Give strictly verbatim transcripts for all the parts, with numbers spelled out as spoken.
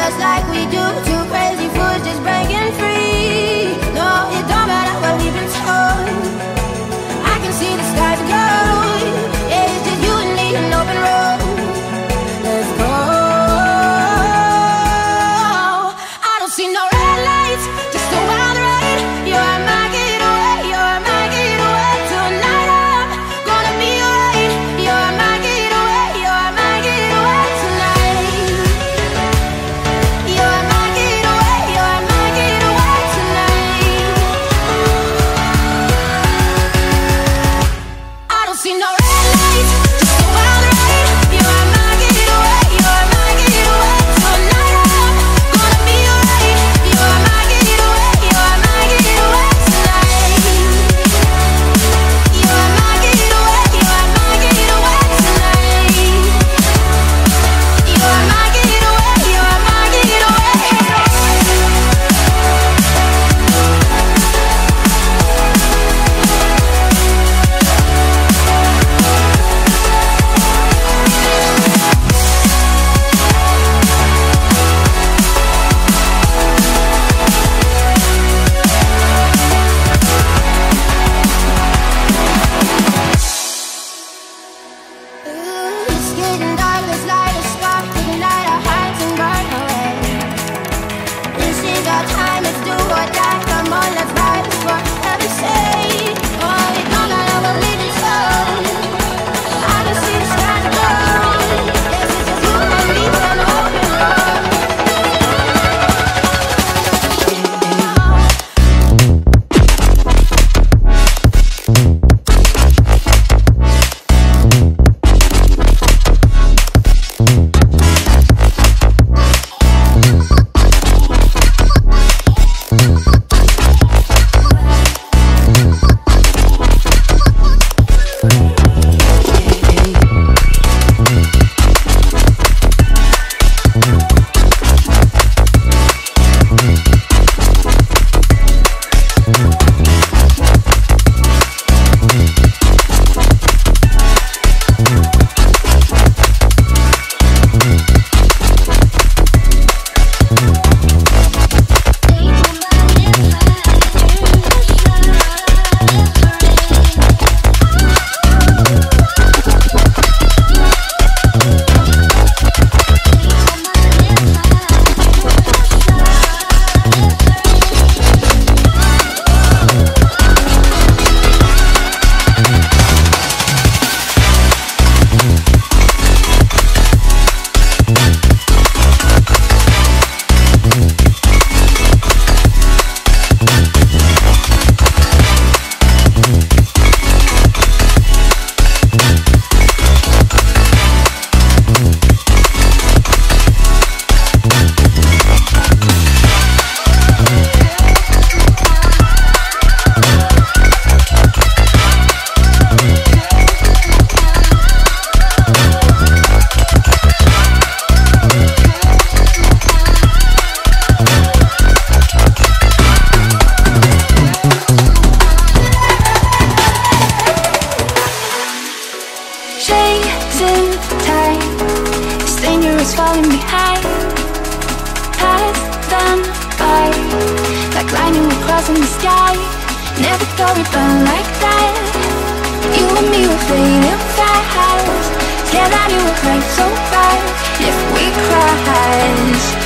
us like we do. Two crazy fools just breaking free. No, it don't matter what we've been told. I can see the skies are gold. Yeah, it's just you and me, an open road. Let's go. I don't see no red lights, just a wild ride. You're my getaway, you're my getaway. Tonight I'm gonna be alright. You're my getaway, you're my getaway tonight. You're my getaway, you're my getaway tonight. I don't see no red lights, just a wild ride. You're my getaway, you're my getaway. Tonight I'm gonna be alright. You're my getaway, you're my getaway tonight. You're my getaway, you're my getaway tonight. You're my getaway, you're my getaway. It's getting dark, let's light a spark. Ignite our hearts and burn away. This is our time, let's do or die. Come on, let's ride this for heaven's sake. Oh, it don't matter what we've been told. I can see the skies are gold. This is just you and me, an open road. Chasing time, it's dangerous falling behind. Pass them by, like lightning we cross in the sky. Never thought we'd burn like that. You and me were fading fast. Scared that it would break so bad if we crashed.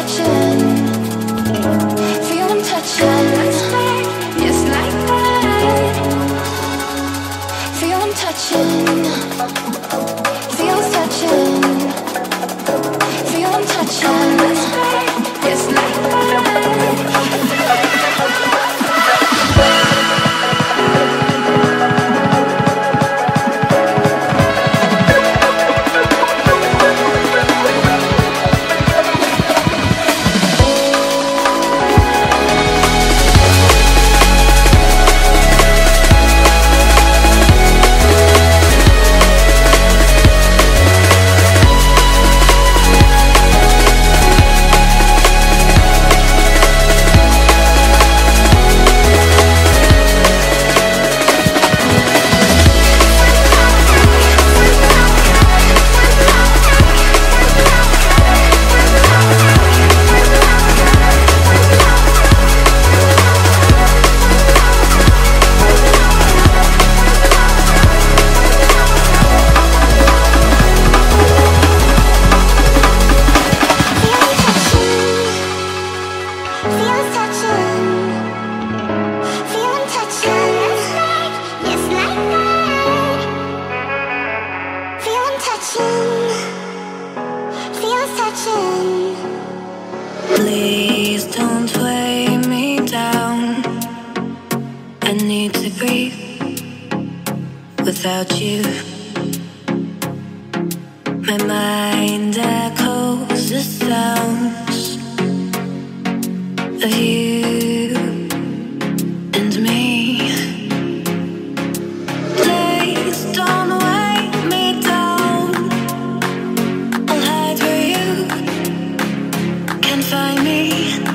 touching, feel them touching. Yes, like that. Feel them touching, feel them touching, feel them touching. Yes, like that. Please don't weigh me down. I need to breathe without you. My mind echoes the sounds of you and me. Please don't weigh me down. I'll hide where you can't find me.